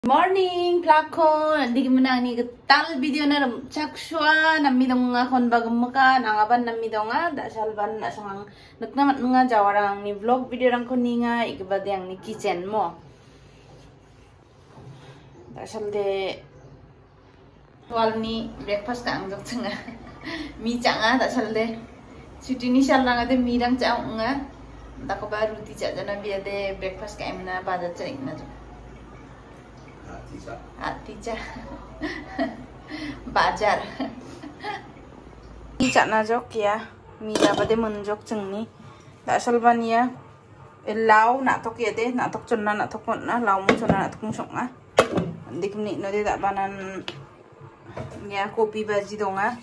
Morning, plakon. Di gimana ni tal video na chakswa namidong nga kon bagam ka nangaban namidong nga dasalban asang nagnamat nga jawarang ni vlog video rang kon nga igabad yang ni kitchen mo. Dasal de wal ni breakfast ka ang dokter nga. Mi nga dasal de cuti ni shallang ade mirang cha nga. Dako ba ruti cha jana biya de breakfast ka emna bazar charik na jo. Atija bazar ija na jok ya mira bade menjok jengni da salbania lau na tok ya de na tok chonna na tok na lau mu chonna na tok mu songa dikni no de da banan ya kopi baji donga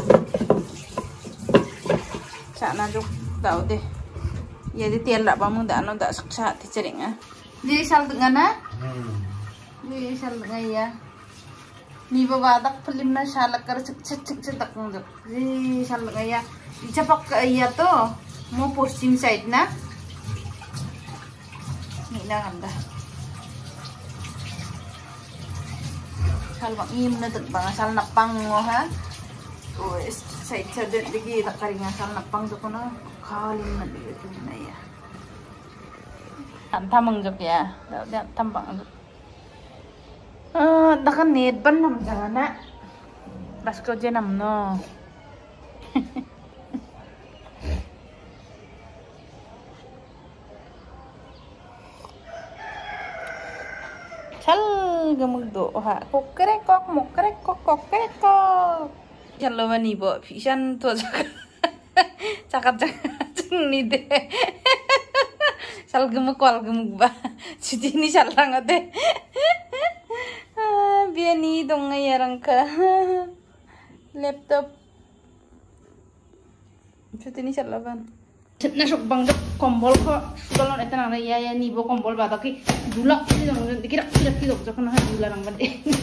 cha na jok dau de ya de tiel da ba mu da no da saksa ti cheringa di sal dengana ni sal ngaya ni babadak film na salak kar cek tak ngok ni sal ngaya icapak iya to mo posting side na ni na ganda sal bang im na bang sal napang ngo ha o side side digi tak karinga sal napang to kono kalin na digi na ya tantam ngjok ya da tampang dakan net ban nam jana bas ko je nam no chal gamug do ha kokre kok mokre kok kokre kok chalo bani bo pisan to cakat ni de sal gemuk wal gemuk ba cuci ni salang ade biani dong ngayarang ka laptop cuti ni salaban na sok bang kompol ko kalau eta nang ya ni bo kompol ba ki dulak ni dong dikira ki dok jok na dularang ban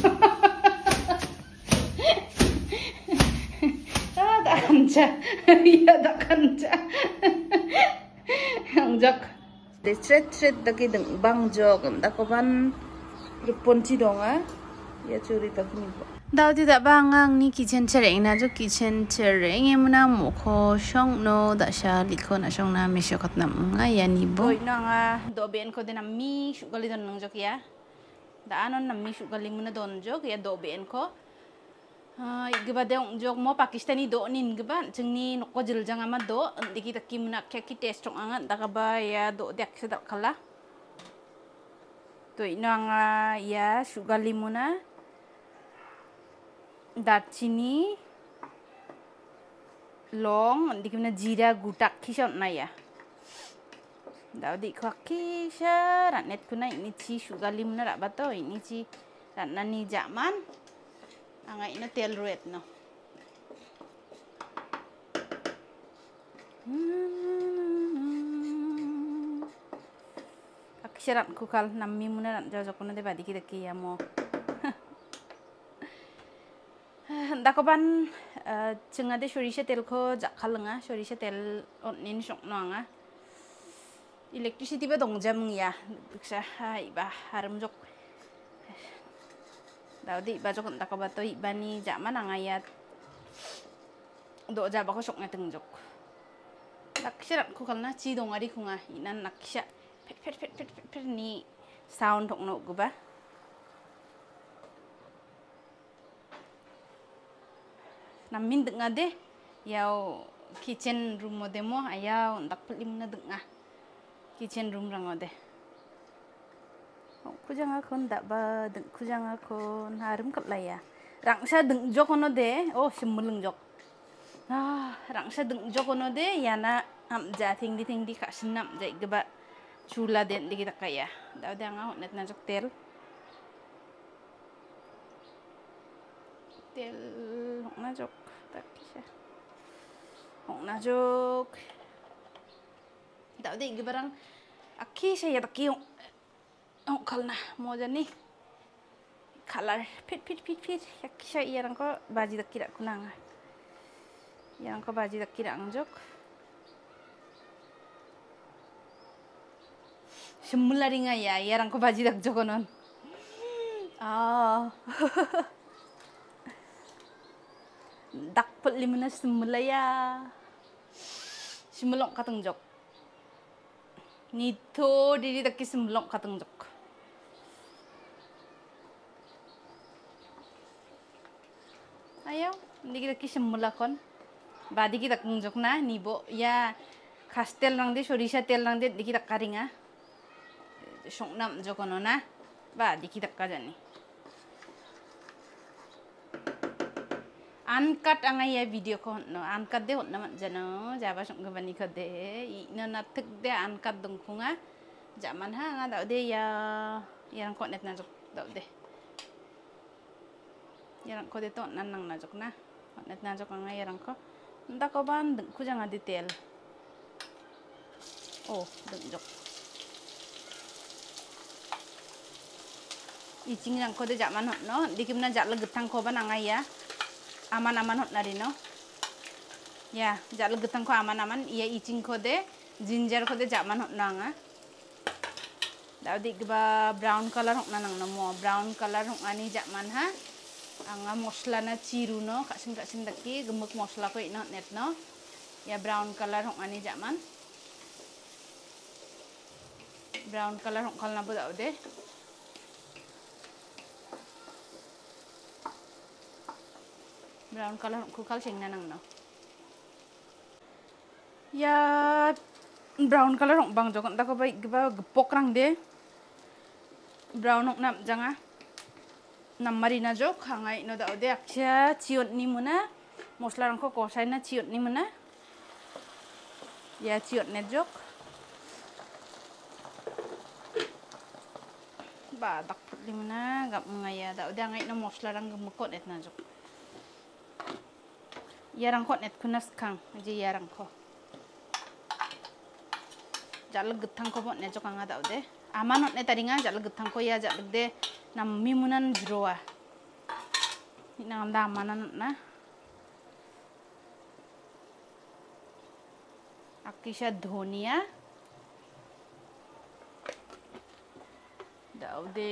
ada kanca iya da kanca angjak de tret daki deng bang jok ko ban rupon ci donga ya curi tak ni po daw tidak bangang ni kitchen cereng na jo kitchen cereng emna mokho song no da sha likho na song na meshokat nam nga ya ni bo na nga do ben ko den mi sugali don nang jok ya da anon nam mi sugali muna don jok ya do ben ko igba de jok mo pakistani do nin gba chingni nokko jiljang ama do diki takki muna ki test ong anga da ka ba ya do dak sedal kala to inang ya sugali muna darchini long dikimna jira gutak kishon na ya daudi khakisha ranet kuna ini chi sugali muna ra bato ini chi ranani jaman anga ina tel ruet no aksharan kukal nammi muna ran jajokuna de badi ki ya mo dakoban chenga de shorisha tel ko jakhalanga shorisha tel onin sokno anga electricity ba dongjam ya biksa iba harum jok daudi ba jok dakoba to ibani jaman anga ya do jaba ko sokna tengjok aksharan kukalna chi dongari kunga inan naksha pet ni sound thokno guba namin denga de yaw kitchen room mo demo ayaw ndak pelim na denga kitchen room rang ode kujang akon ndak ba deng kujang akon harum katlaya rang sa deng jok ono de oh semuleng jok rang sa deng jok ono de yana am ja ting di ka senam jai geba chula den di kita kaya daw de nga net na jok tel na jok na jok daw de gibarang aki saya taki kalna mo jani color pit aki saya rang ko baji tak kira kunang yang ko baji tak kira angjok semula ringa ya rang ko baji tak jokonon Ah. Dakput limana semulaya. Semulong katungjok. Nito diri taki semulong katungjok. Ayo, diki taki semulakon. Badi kita kungjok na nibo ya kastel rang de sorisa tel rang de diki tak karinga. Songnam jokono na. Ba diki tak kajani. Uncut angai ya video ko no uncut de hot naman jano jaba song gabani ko de ina na tek de uncut dong kunga jaman ha nga daw de ya yang ko net na jok daw de yang ko de to nan nang na jok na net na jok nga yang ko nda ko ban deng ku janga detail oh deng jok icing yang ko de jaman hot no dikim na jak legetang ko ban angai ya aman-aman hot nari no ya jal getang ko aman-aman iya icing ko de ginger ko de jaman hot nanga daw di ba brown color hot nanang no mo brown color hot ani jaman ha anga mosla na ciru no kasim daki gemuk mosla ko ino net no ya brown color hot ani jaman brown color hot kal na bo daw de brown color kukal sing nanang no ya brown color hong bang jokon ta ko bai giba gepok rang de brown hong nam janga nam marina jok hangai no da de aksya ciot ni muna mosla rang ko kosai na ciot ni muna ya ciot net jok ba dak li muna gap ngaya da de hangai no mosla rang gemukot net na jok yarang ko net kunas kang je yarang ko jal getang ko bon ne jok anga daw de amanot ne taringa jal getang ko ya jal de nam mimunan jroa ina ngam da amanan na akisha dhoniya daw de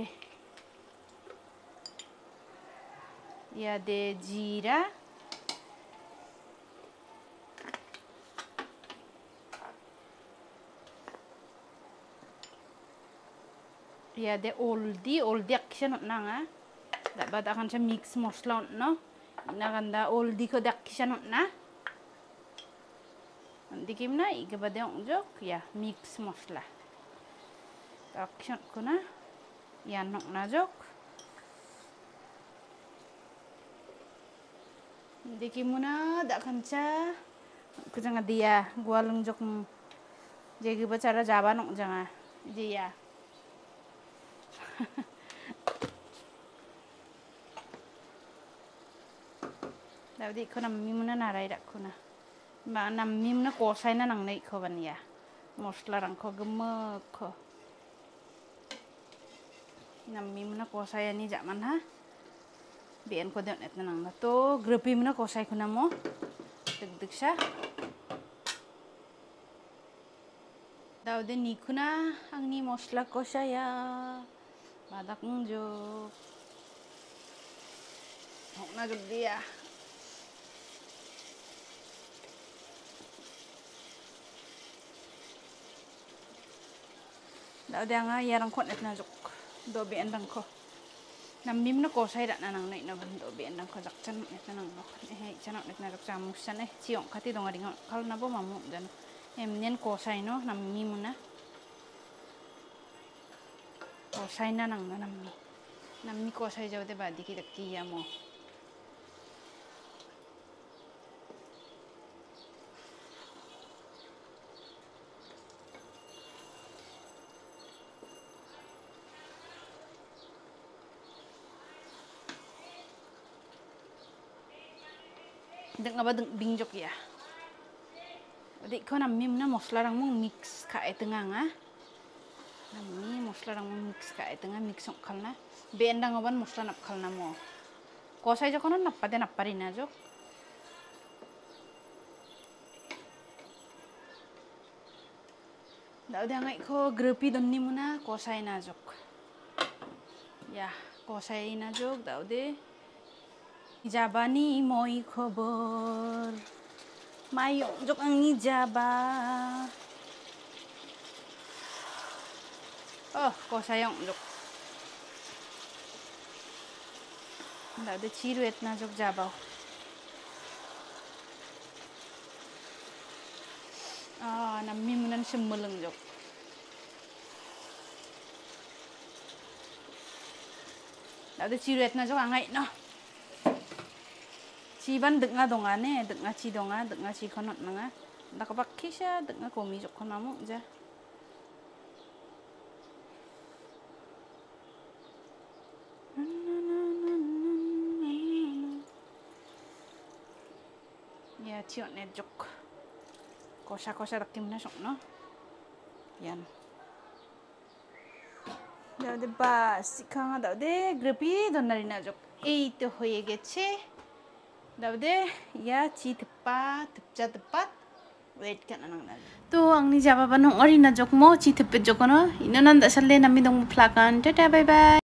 ya de jira ya de oldi action nanga da bada kan sa mix mosla no na ganda oldi ko de action na dikim na iga bade jok ya mix mosla action ko na ya nok na jok dikim na da kan sa ko janga dia gwalung jok jegi bacara jaba nok janga dia Daudi ko nam mimuna narai dak kuna ma nam mimna ko sai na nang nei ko ban ya mosla rang ko gemek ko nam mimna ko sai ani jaman ha bien ko den et nang na to grupi mna ko sai kuna mo deg sa Daudi ni kuna angni mosla ko saya badak jo hok na jog dia daw dia nga yarang ko net na jok do be endang ko nam mim na ko sai da nanang nei na ban do be endang ko jak chan net nanang no he chan net na jok sam musan chiong khati dong ring kal na bo mamu dan em nen ko sai no nam mim na ko sai na nang na nam mi ko sai jaw de ba diki dak ki ya mo deng aba deng bingjok ya adik ko nam mim na mosla rang mong mix ka etenga nga nam mi mosla rang mong mix ka etenga mix ong khalna be endang aban mosla nap khalna mo ko sai jokon nappa de nappari na jok daw de ngai ko grupi donni muna ko sai na jok ya Kosai na jok daude. Jabani moi khobor. Mayong jok ang jaba. Oh, kosayong jok. Daude chiruet na jok jabao. Ah, nammi munan semuleng jok. Daude chiruet na jok angai no. Ciban dek nga dongane, dek nga ci donga, dek nga ci konot nga. Ndak pakai sya, dek nga komi jok konamu ja. Ya ciot net jok. Kosa rakim na sok no. Yan. Daude bas ikanga daude grepi donari na jok. Ei to hoye geche. Daude ya ci tepat, tepat. Wait kan anang na. Tu ang ni jaba banong ori na jok mo ci tepet jok no. Ino nanda salle nami dong plakan. Dadah bye bye.